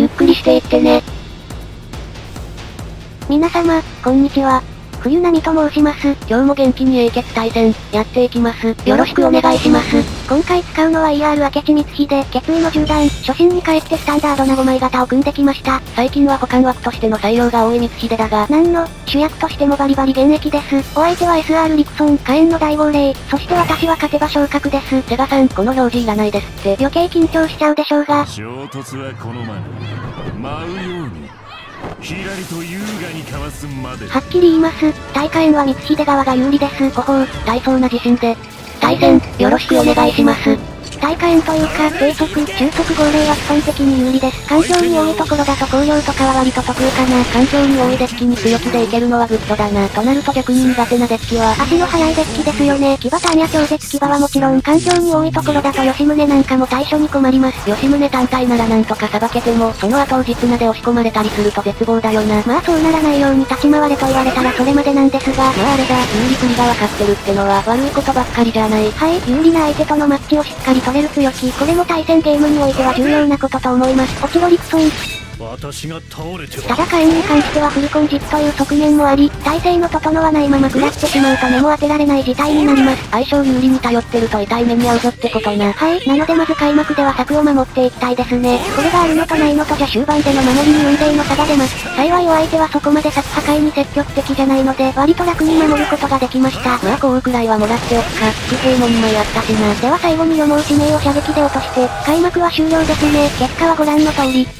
ゆっくりしていってね。皆様、こんにちは。冬波と申します。今日も元気に英傑対戦、やっていきます。よろしくお願いします。今回使うのは ER 明智光秀、決意の銃弾、初心に帰ってスタンダードな5枚型を組んできました。最近は保管枠としての採用が多い光秀だが、なんの、主役としてもバリバリ現役です。お相手は SR リクソン、火炎の大号令、そして私は勝てば昇格です。セガさん、この表示いらないですって余計緊張しちゃうでしょうが。 衝突はこのまま、舞うように。ひらりと優雅にかわすまで。 はっきり言います。大火炎は光秀側が有利です。ほほう、大層な自信で。対戦、よろしくお願いします。大火炎というか、低速、中速号令は基本的に有利です。環境に多いところだと工業とかは割と得意かな。環境に多いデッキに強気でいけるのはグッドだな。となると逆に苦手なデッキは、足の速いデッキですよね。騎馬単や超絶騎馬はもちろん、環境に多いところだと吉宗なんかも対処に困ります。吉宗単体ならなんとかさばけても、その後を実名で押し込まれたりすると絶望だよな。まあそうならないように立ち回れと言われたらそれまでなんですが、まああれだ、有利プリが分かってるってのは悪いことばっかりじゃない。はい、有利な相手とのマッチをしっかり取れる強気。これも対戦ゲームにおいては重要なことと思います。落ちろリクソン。 私が倒れてただ火炎に関してはフルコンジッという側面もあり、体勢の整わないまま食らってしまうと目も当てられない事態になります。相性有利に頼ってると痛い目に遭うぞってことな。はい、なのでまず開幕では策を守っていきたいですね。これがあるのとないのとじゃ終盤での守りに運命の差が出ます。幸いお相手はそこまで策破壊に積極的じゃないので、割と楽に守ることができました。まあこうくらいはもらっておくか。騎兵も2枚あったしな。では最後に予毛指名を射撃で落として、開幕は終了ですね。結果はご覧の通り。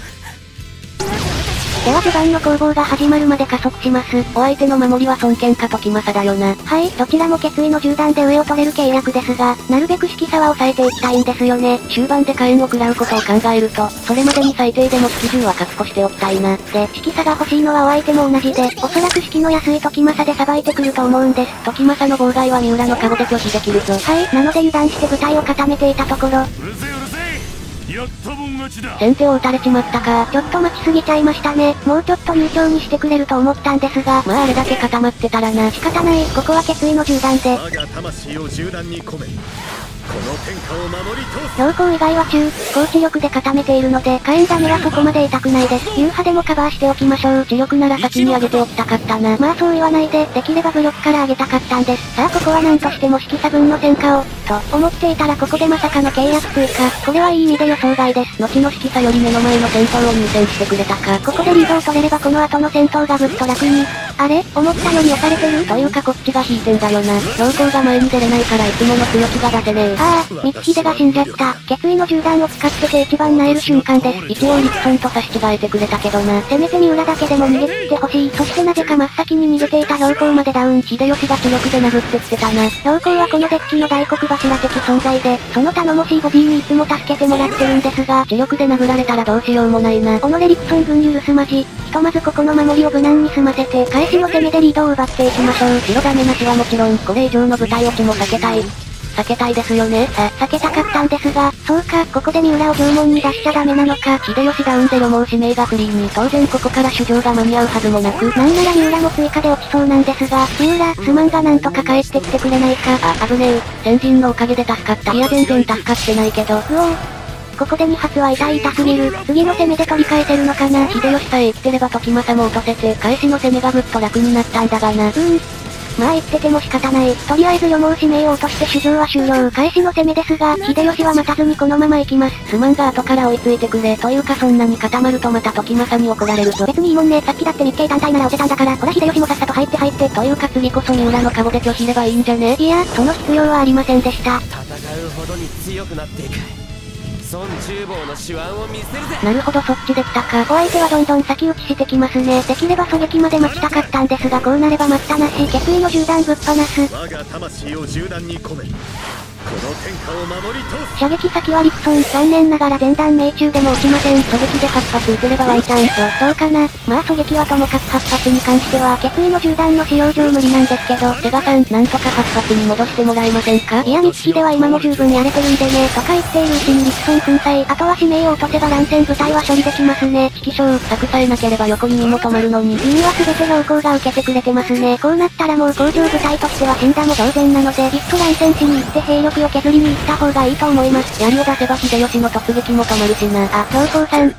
では序盤の攻防が始まるまで加速します。お相手の守りは孫権か時政だよな。はい、どちらも決意の銃弾で上を取れる計略ですが、なるべく色差は抑えていきたいんですよね。終盤で火炎を食らうことを考えると、それまでに最低でも式銃は確保しておきたいな。で、色差が欲しいのはお相手も同じで、おそらく式の安い時政でさばいてくると思うんです。時政の妨害は三浦のカゴで拒否できるぞ。はい、なので油断して部隊を固めていたところ、 やったもん勝ちだ。 先手を打たれちまったか。ちょっと待ちすぎちゃいましたね。もうちょっと流暢にしてくれると思ったんですが、まああれだけ固まってたらな。仕方ない。ここは決意の銃弾で。 我が魂を銃弾に込め、この天下を守り通す。 標高以外は中、高知力で固めているので、火炎ダメはそこまで痛くないです。流派でもカバーしておきましょう。知力なら先に上げておきたかったな。まあそう言わないで、できれば武力から上げたかったんです。さあここは何としても色差分の戦果を、と思っていたらここでまさかの契約通過。これはいい意味で予想外です。後の色差より目の前の戦闘を優先してくれたか。ここでリードを取れればこの後の戦闘がぐっと楽に。あれ思ったより押されてるというかこっちが引いてんだよな。標高が前に出れないからいつもの強気が出せねえ。ああ、光秀が死んじゃった。決意の銃弾を使ってて一番萎える瞬間です。一応リクソンと差し違えてくれたけどな。せめて三浦だけでも逃げ切ってほしい。そしてなぜか真っ先に逃げていた標高までダウン。秀吉が知力で殴ってってたな。標高はこのデッキの大黒柱的存在で、その頼もしいボディにいつも助けてもらってるんですが、知力で殴られたらどうしようもないな。己リクソン軍許すまじ。ひとまずここの守りを無難に済ませて、返しの攻めでリードを奪っていきましょう。白ダメなしはもちろん、これ以上の舞台落ちも避けたい。避けたいですよね。避けたかったんですが、そうか、ここで三浦を縄文に出しちゃダメなのか。秀吉ダウンで予毛指名がフリーに、当然ここから主張が間に合うはずもなく、なんなら三浦も追加で落ちそうなんですが、三浦、すまんがなんとか帰ってきてくれないか。あ、危ねえ。先人のおかげで助かった。いや全然助かってないけど。うおー。ここで2発は痛すぎる。次の攻めで取り返せるのかな。秀吉さえ生きてれば時政も落とせて、返しの攻めがぐっと楽になったんだがな。まあ言ってても仕方ない。とりあえず予毛指名を落として主張は終了。返しの攻めですが、秀吉は待たずにこのまま行きます。すまんが後から追いついてくれ。というかそんなに固まるとまた時政に怒られるぞ。別にいいもんね。さっきだって日系単体なら押せたんだから、ほら秀吉もさっさと入ってというか次こそ三浦のカゴで拒否ればいいんじゃね。いや、その必要はありませんでした。 戦うほどに強くなっていく。孫厨房の手腕を見せるぜ。 なるほどそっちできたか。お相手はどんどん先打ちしてきますね。できれば狙撃まで待ちたかったんですがこうなれば待ったなし。決意の銃弾ぶっ放す。 我が魂を銃弾に込め、この天下を守り通す。 射撃先はリクソン。残念ながら前段命中でも落ちません。狙撃で8発撃てればワンチャンと。どうかな。まあ狙撃はともかく8発に関しては決意の銃弾の使用上無理なんですけど、セガさん、なんとか8発に戻してもらえませんか。いや光秀は今も十分やれてるんでね、とか言っているうちにリクソン粉砕。あとは指名を落とせば乱戦部隊は処理できますね。指揮将、策さえなければ横に身も止まるのに。意味は全て標高が受けてくれてますね。こうなったらもう工場部隊としては死んだも同然なので、いっそ乱戦しに行って兵力を削りに行った方がいいと思います。槍を出せば秀吉の突撃も止まるしな。あ、標高さん。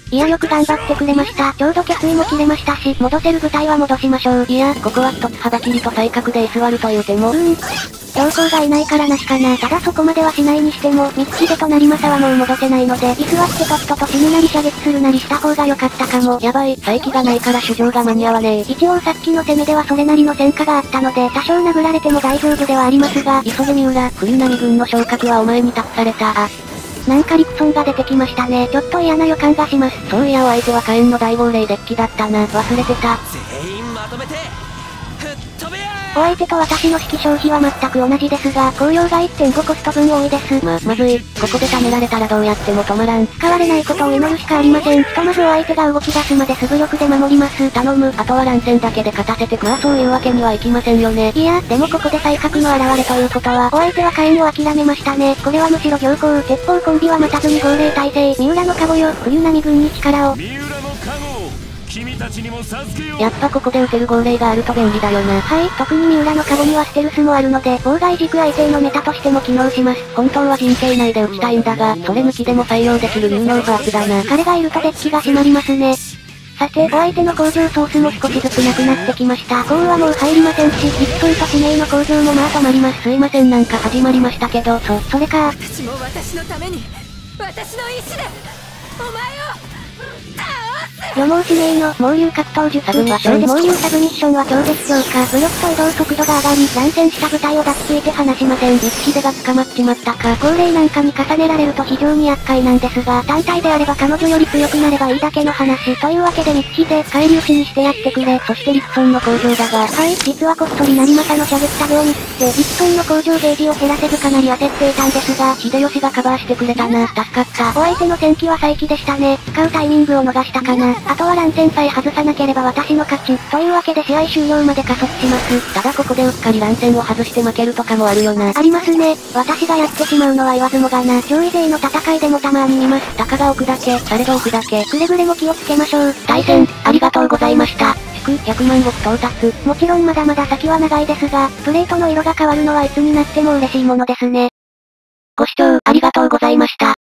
いやよく頑張ってくれました。ちょうど決意も切れましたし、戻せる舞台は戻しましょう。 いや、ここは一つ幅切りと再角で居座るという手も。 同行がいないからなしかな。ただそこまではしないにしても、光秀と成政はもう戻せないので、居座ってとっとと死ぬなり射撃するなりした方が良かったかも。 やばい、再起がないから主張が間に合わねえ。 一応さっきの攻めではそれなりの戦果があったので、多少殴られても大丈夫ではありますが、 急げ三浦、冬波軍の昇格はお前に託された。 なんかリクソンが出てきましたね。ちょっと嫌な予感がします。 そういやお相手は火炎の大号令デッキだったな。忘れてた。 全員まとめて吹っ飛べやお相手と私の式消費は全く同じですが、紅葉が 1.5 コスト分多いです。 まずい。ここで貯められたらどうやっても止まらん。 使われないことを祈るしかありません。ひとまずお相手が動き出すまで素力で守ります。 頼む。あとは乱戦だけで勝たせてく。まあそういうわけにはいきませんよね。 いや、でもここで才覚の現れということは、お相手は火炎を諦めましたね。これはむしろ強行。鉄砲コンビは待たずに号令体制。三浦のカゴよ。冬波軍に力を。 三浦の加護を君たちにも授けよう。 やっぱここで撃てる号令があると便利だよな。 はい、特に三浦のカゴにはステルスもあるので、妨害軸相手のメタとしても機能します。 本当は陣形内で撃ちたいんだが、それ抜きでも採用できる有能バーツだな。 彼がいるとデッキが締まりますね。さて、お相手の工場ソースも少しずつなくなってきました。コーンはもう入りませんし、リクソンと指名の工場もまあ止まります。 すいませんなんか始まりましたけど、 それか。 私も私のために、私の意志で、お前を、 予毛指名の猛竜格闘術。猛竜サブミッションは超絶強化。武力と移動速度が上がり、乱戦した部隊を抱きついて離しません。 光秀が捕まっちまったか。 号令なんかに重ねられると非常に厄介なんですが、単体であれば彼女より強くなればいいだけの話。というわけで光秀、返り討ちにしてやってくれ。 そしてリクソンの工場だが、 はい、実はこっそり成政の射撃作業をミスって、リクソンの工場ゲージを減らせずかなり焦っていたんですが、 秀吉がカバーしてくれたな。助かった。 お相手の戦機は再起でしたね。使うタイミングを逃したかな。あとは乱戦さえ外さなければ私の勝ち。というわけで試合終了まで加速します。 ただここでうっかり乱戦を外して負けるとかもあるよな。 ありますね。私がやってしまうのは言わずもがな。上位勢の戦いでもたまに見ます。 たかが置くだけ、されど置くだけ。 くれぐれも気をつけましょう。 対戦、ありがとうございました。祝100万石到達。 もちろんまだまだ先は長いですが、プレートの色が変わるのはいつになっても嬉しいものですね。 ご視聴ありがとうございました。